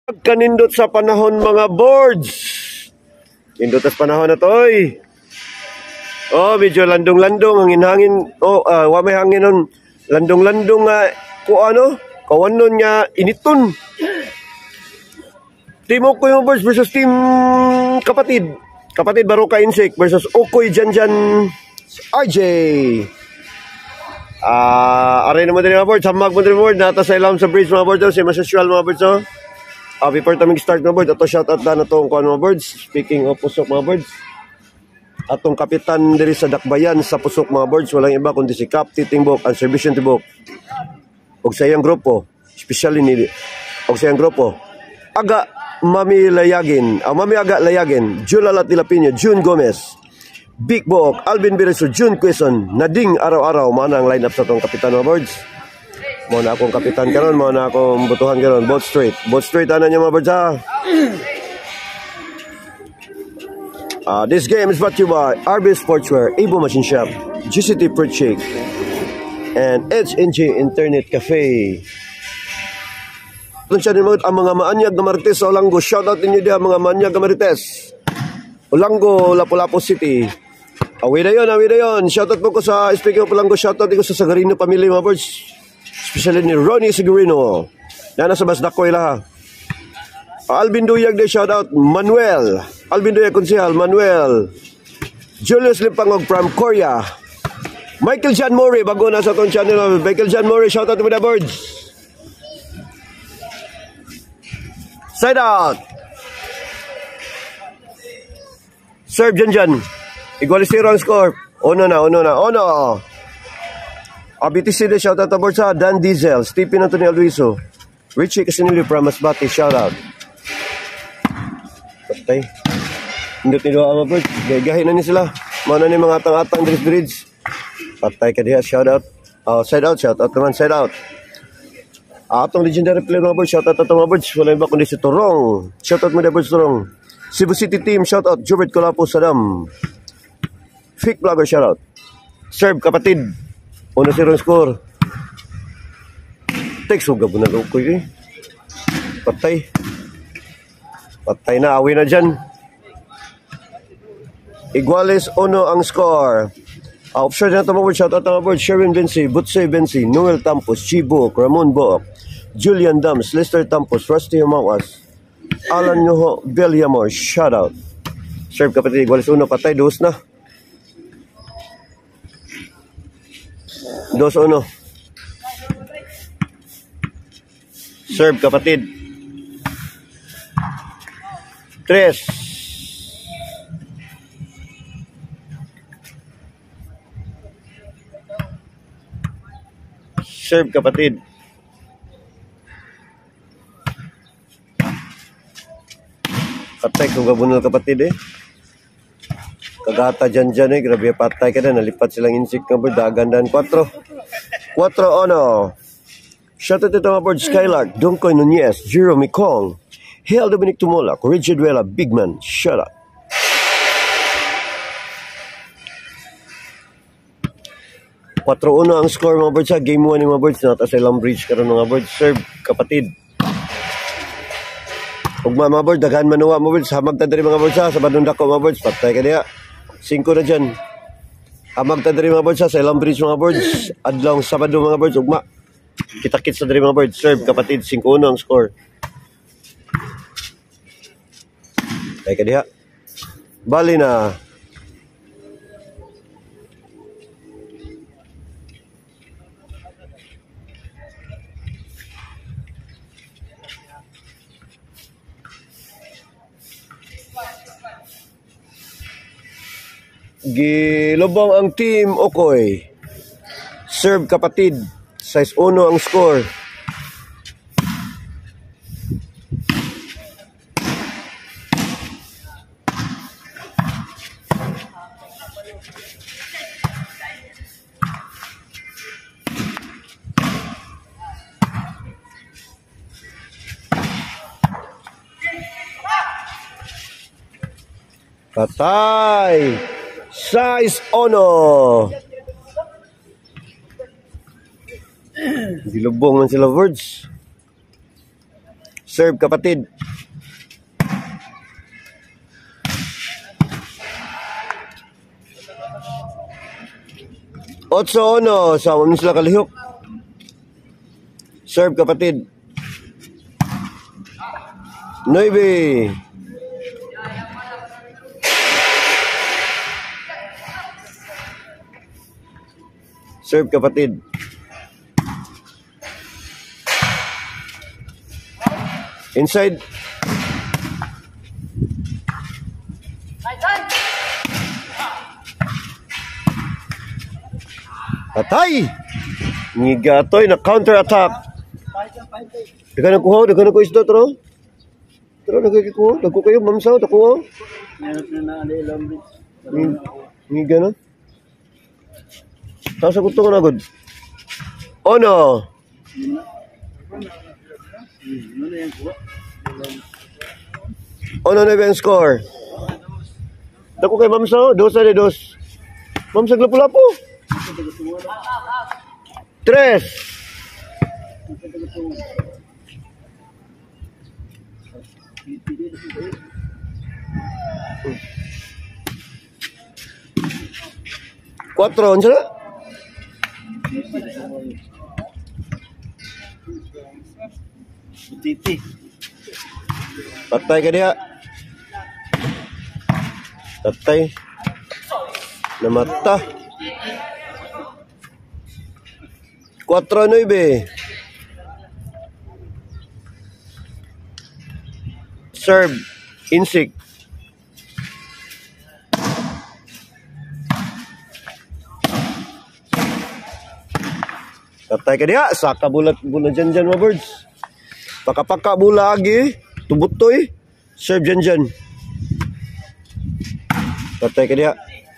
Kanindot sa panahon mga boards. Nindot sa panahon na to, oy. Oh, medyo landong-landong ang hangin. Oh, wa may hangin nun. Landong-landong nga ko ano, kawanon nga initon. Team Okoy mga boards versus team kapatid. Kapatid Baroka Insect versus Okoy Janjan RJ. Aray naman din mga boards. Hamag mo din mga boards. Nata sa ilam sa bridge mga boards. Si Masasyal mga boards. Before taming start mga boards, ato shoutout na itong kuhan mga boards. Speaking of Pusok mga boards, atong kapitan diri sa Dakbayan sa Pusok mga boards, walang iba kundi si Cap Titingbok and Servition Tibok. Og sa iyang grupo, especially ni og sa iyang grupo, Aga Mami Layagin, Mami Aga Layagin, Julalat Dilapino, June Gomez, Big Book, Alvin Bereso, June Quezon, Nading araw-araw, mana ang lineup sa itong kapitan mga boards. Mo na akong kapitan karon, mo na akong butuhan karon. Both straight ana niya mga birds ha. This game is brought to you by RB Sportswear, Abo Machine Shop, GCT Fruit Shake, and HNG Internet Cafe. Siya din ang mga maanyag na marites sa Olanggo. Shoutout ninyo diha mga maanyag na marites. Olanggo, Lapu-Lapu City. Awi na yun. Shoutout po ko sa speaking of Olanggo, shoutout ko sa Sagarino Family mga birds. Especially ni Ronnie Sigurino. Na nasa Basdakoy laha. Alvin Duyag de shoutout. Manuel. Alvin Duyag Konsehal. Manuel. Julius Limpangog from Korea. Michael John Mori. Bago na sa itong channel. Michael John Mori. Shoutout to the birds. Side out. Serve Janjan. Igualisiro ang score. Ono na. BTC de shoutout to board sa Dan Diesel, Stephen Antonio Luiso, Richie Casinilio from Masbate, shoutout. Patay. Hindi tiniwa ang mga board. Gahigahin na ni sila. Mana ni mga atang-atang dris-dris. Patay ka diha, shoutout. Side out, shoutout naman, side out. Atong legendary player mga board, shoutout atong mga boards. Wala iba kundi si Torong. Shoutout mo na boards Torong. Cebu City team, shoutout. Jubert Colapo, Saddam. Fake vlogger, shoutout. Serve kapatid. Una 0 score. Text huwag mo na Okoy eh. Patay na, away na dyan. Iguales ono ang score. Offshore na ito mga board. Shoutout na mga board. Sherwin Bensi, Butsay Bensi, Noel Tampos, Chibo, Ramon Book, Julian Dams, Lester Tampos, Rusty Humawas, Alan Yoho, Belliamor, shoutout. Serve kapatid, Iguales ono, patay, 2 na. 2-1. Serve kapatid. 3. Serve kapatid. Patay kung gabunol kapatid eh. Kagata dyan eh. Grabe patay ka na. Nalipat silang insect ng bird. Dagandan 4. 4-1. Shoutout ito mga board. Skylark, Dongkoy Nunez, Jerome Kong, Hale Dominic Tumolak, Richard Vela, Bigman, shoutout. Ang score mga board sa game 1 ng mga boards. Nata sa ilang bridge karon mga board. Serve kapatid. Ug mga board, daghan manuwa mga boards. Hamag ta diri mga boards sa badong dako mga boards. Patay ka diha. 5 na dyan. Hamag ta diri mga boards sa ilang bridge mga boards. Adlong Sabado mga boards. Ugma. Kita-kits sa diri mga boards. Serve kapatid. 5-1 ang score. Patay ka diha. Bali na. Gilubong ang team Okoy. Serve kapatid. 6-1 ang score. Patay. 6-1. Dilubong man sila words. Serve kapatid. Otso ono, sama mo sila kalihok. Serve kapatid. 9. Serve kapatid. Inside. Patay! Ngigatoy na counter attack. Dagan ko isda tro. Tro dagko kayo mamsaw dako. Ngiga na. Tasa ko to na gud. Ono. Ono na yung score. Dako kay mamsaw, 2-2. Mamsag lapu-lapu. 3. Cuatro, unsa na? Titi. Patay ka diha. Patay. Namata. 4-9. Serve. Insik. Patay ka diha. Saka bulat dyan mga birds. Paka-paka bula lagi. Tubutoy. Serve dyan. Patay ka diha.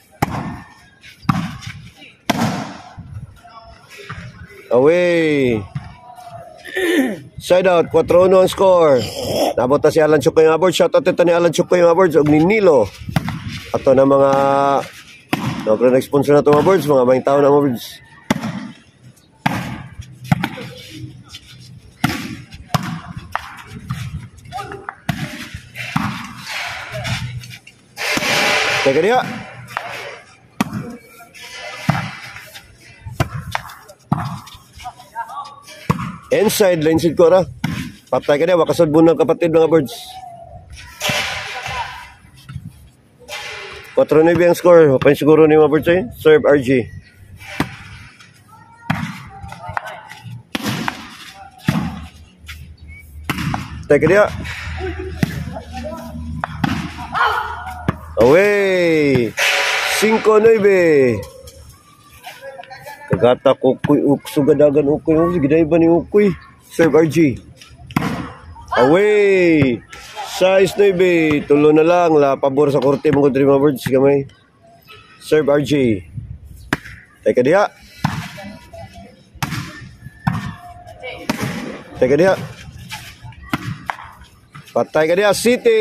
Away. Side out, 4-1 ang score. Nabot na si Alan Chukoy mga boards. Shoutout ito ni Alan Chukoy mga boards. Og ni Nilo. Ato na mga nag-sponsor na ito mga boards. Mga maing tao na mga boards. Teka niya. Inside, line seed ko ra. Patay ka niya, wakasod mo ng kapatid mga birds. 4-9 ang score. Huwag siguro ni mga birds eh. Serve RG. Teka niya. Away. 5-9. Kagata kukoy sugadagan ukoy giday ba ni ukoy. Serve RG. Away. 6-9. Tulo na lang la pabor sa korte mga Dream Birds gamay. Serve RG. Teka diha. Teka diha. Patay ka diha City.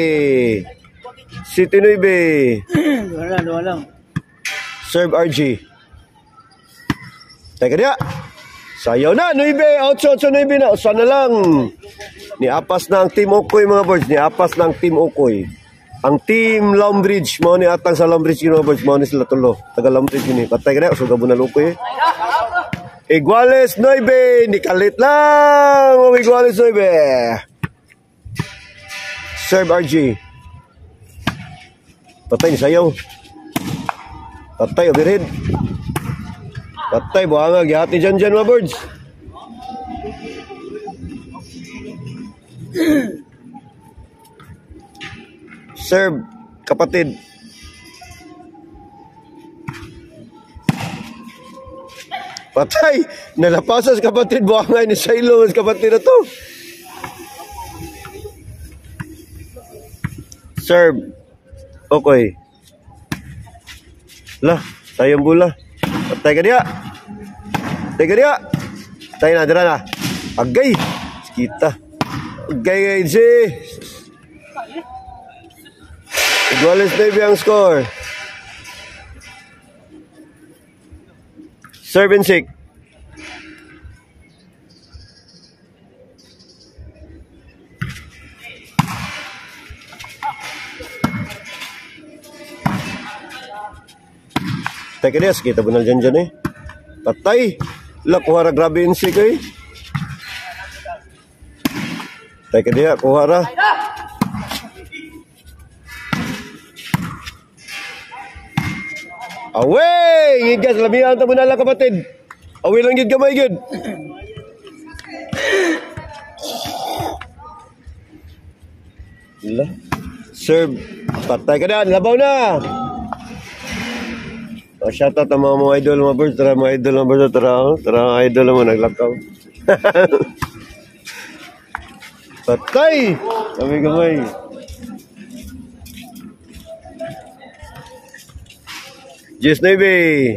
City 9. Dua lang. Serve RG. Teka diya. Sayaw na. 9. 8-9 na. Usan na lang. Niapas na ang Team Okoy mga boards. Niapas na ang Team Okoy. Ang Team Lombridge. Mao ni atang sa Lombridge mga boards. Mao ni sila tulo. Taga Lombridge yun eh. Patay ka diya. Usuga mo na lukoy eh. Iguales 9. Nikalit lang. Iguales 9. Serve RG. Patay ni sayaw. Patay overhead. Patay buhangag. Hati dyan mga birds. Serve kapatid. Patay. Nalapasas kapatid. Buhangay ni Silo. Kapatid na to. Serve. Okay. Lah, sayang bola. Patay ka diya. Patay ka diya. Patay na, dira na. Agay. Kita. Agay si. Iguales na ang score. Serve and sick. Teka des, kita bunal dyan eh. Patay. Kuhara grabe insi kay. Teka dia, kuhara. Away! Ngigas, labihan ito bunal kapatid. Away lang yun gamay yun. Serve. Patay ka na. Labaw na. Shout out ang mga idol, mga birds. Tara mga idol, mga birds. Tara idol mo, naglakaw. Patay! Gamay. Yes, Navy.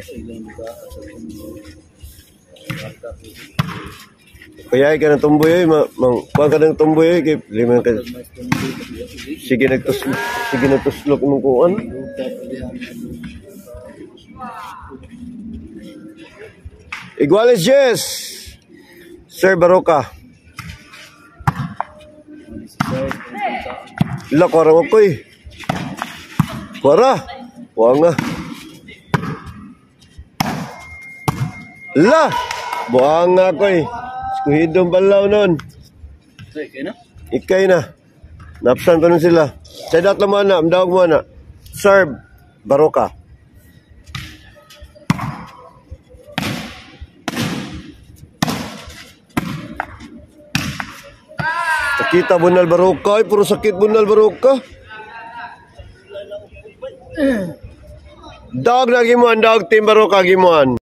Kaya ka ng tumboy kuha ka ng tumboy kay lima ka. Sige nagtuslok ng kuan. Iguales yes. Sir Baroka. Kuara mo koy. Kuara. Nga. Buang nga koy. Kuhidong balaw nun. Ikay na. Napsan pa nun sila. Sa dat lang mo na. Amdawag mo na. Serve. Baroka. Sakita bunal Baroka. Ay, puro sakit bunal Baroka. Dog na gimuan. Dog team Baroka gimuan.